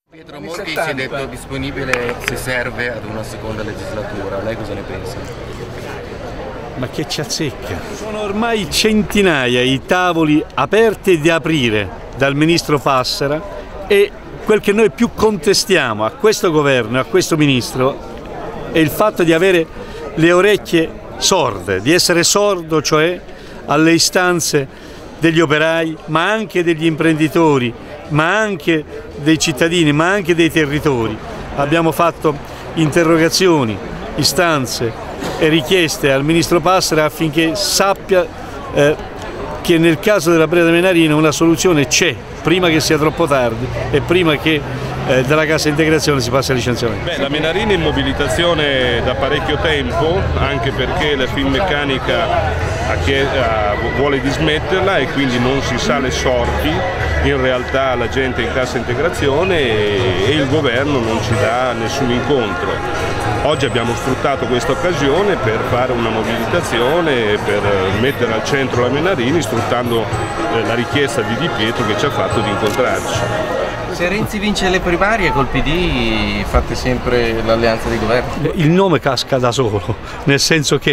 Pietro Monti si è detto disponibile se serve ad una seconda legislatura, lei cosa ne pensa? Ma che ci azzecca? Sono ormai centinaia i tavoli aperti e da aprire dal ministro Fassara e quel che noi più contestiamo a questo governo e a questo ministro è il fatto di avere le orecchie sorde, di essere sordo cioè alle istanze degli operai, ma anche degli imprenditori, ma anche dei cittadini, ma anche dei territori. Abbiamo fatto interrogazioni, istanze e richieste al ministro Passera affinché sappia che nel caso della Breda Menarina una soluzione c'è, prima che sia troppo tardi e prima che dalla cassa integrazione si passi al licenziamento. La Menarina è in mobilitazione da parecchio tempo, anche perché la Finmeccanica vuole dismetterla e quindi non si sale sorti. In realtà la gente è in cassa integrazione e il governo non ci dà nessun incontro. Oggi abbiamo sfruttato questa occasione per fare una mobilitazione, per mettere al centro la Menarini, sfruttando la richiesta di Di Pietro che ci ha fatto di incontrarci. Se Renzi vince le primarie col PD fate sempre l'alleanza di governo? Il nome casca da solo, nel senso che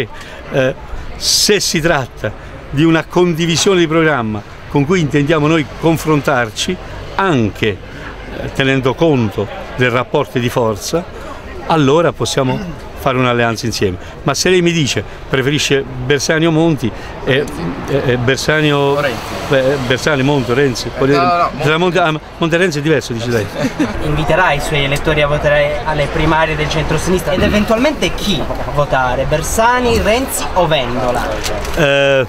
se si tratta di una condivisione di programma con cui intendiamo noi confrontarci, anche tenendo conto dei rapporti di forza, allora possiamo fare un'alleanza insieme. Ma se lei mi dice preferisce Bersani o Monti, Bersani Monti, Renzi, Monti Renzi è diverso, dice lei. Inviterà i suoi elettori a votare alle primarie del centro-sinistra ed eventualmente chi votare? Bersani, Renzi o Vendola?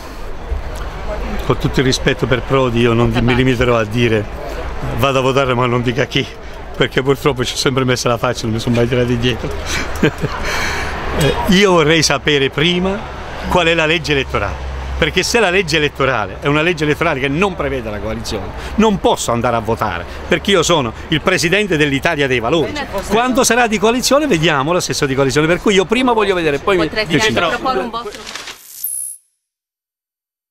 Con tutto il rispetto per Prodi io non mi limiterò a dire vado a votare ma non dica chi, perché purtroppo ci ho sempre messo la faccia, non mi sono mai tirato indietro. Io vorrei sapere prima qual è la legge elettorale, perché se la legge elettorale è una legge elettorale che non prevede la coalizione, non posso andare a votare, perché io sono il presidente dell'Italia dei Valori. Quando sarà di coalizione vediamo la stessa di coalizione, per cui io prima voglio vedere, poi mi deciderò.